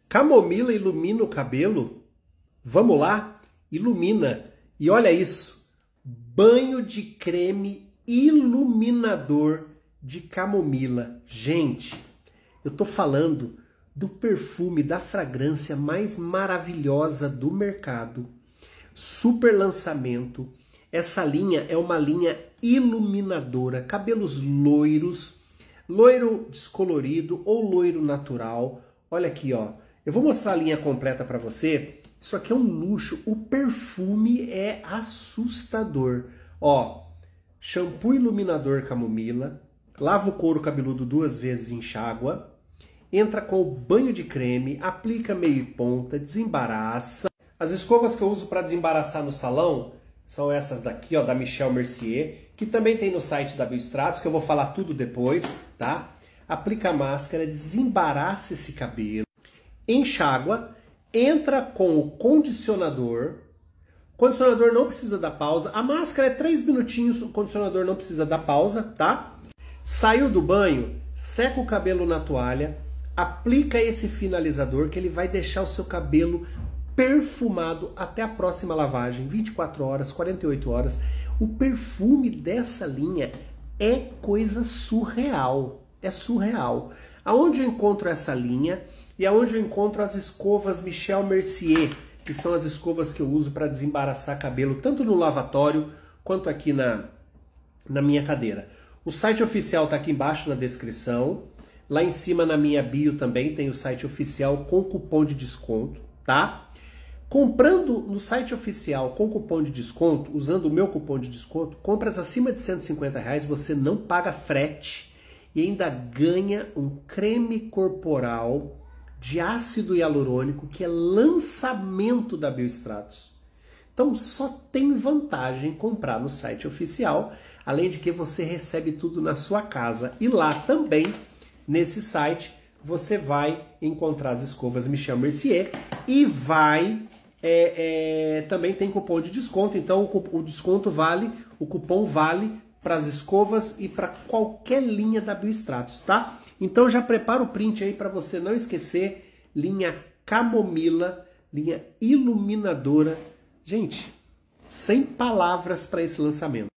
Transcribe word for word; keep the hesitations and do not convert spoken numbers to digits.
Camomila ilumina o cabelo? Vamos lá? Ilumina. E olha isso. Banho de creme iluminador de camomila. Gente, eu tô falando do perfume, da fragrância mais maravilhosa do mercado. Super lançamento. Essa linha é uma linha iluminadora. Cabelos loiros, loiro descolorido ou loiro natural. Olha aqui, ó. Eu vou mostrar a linha completa para você. Isso aqui é um luxo. O perfume é assustador. Ó, shampoo iluminador camomila. Lava o couro cabeludo duas vezes, enxágua. Entra com o banho de creme, aplica meio e ponta, desembaraça. As escovas que eu uso para desembaraçar no salão são essas daqui, ó, da Michel Mercier, que também tem no site da Biostratos, que eu vou falar tudo depois, tá? Aplica a máscara, desembaraça esse cabelo, enxágua, entra com o condicionador. O condicionador não precisa dar pausa. A máscara é três minutinhos, o condicionador não precisa dar pausa, tá? Saiu do banho, seca o cabelo na toalha, aplica esse finalizador que ele vai deixar o seu cabelo perfumado até a próxima lavagem, vinte e quatro horas, quarenta e oito horas. O perfume dessa linha é coisa surreal, é surreal. Aonde eu encontro essa linha e aonde eu encontro as escovas Michel Mercier, que são as escovas que eu uso para desembaraçar cabelo, tanto no lavatório quanto aqui na, na minha cadeira. O site oficial está aqui embaixo na descrição. Lá em cima na minha bio também tem o site oficial com cupom de desconto, tá? Comprando no site oficial com cupom de desconto, usando o meu cupom de desconto, compras acima de cento e cinquenta reais, você não paga frete e ainda ganha um creme corporal de ácido hialurônico que é lançamento da Biostratos. Então só tem vantagem comprar no site oficial, além de que você recebe tudo na sua casa. E lá também, nesse site, você vai encontrar as escovas Michel Mercier e vai... É, é, também tem cupom de desconto, então o, o desconto vale, o cupom vale para as escovas e para qualquer linha da Biostratos, tá? Então já prepara o print aí para você não esquecer, linha camomila, linha iluminadora. Gente, sem palavras para esse lançamento.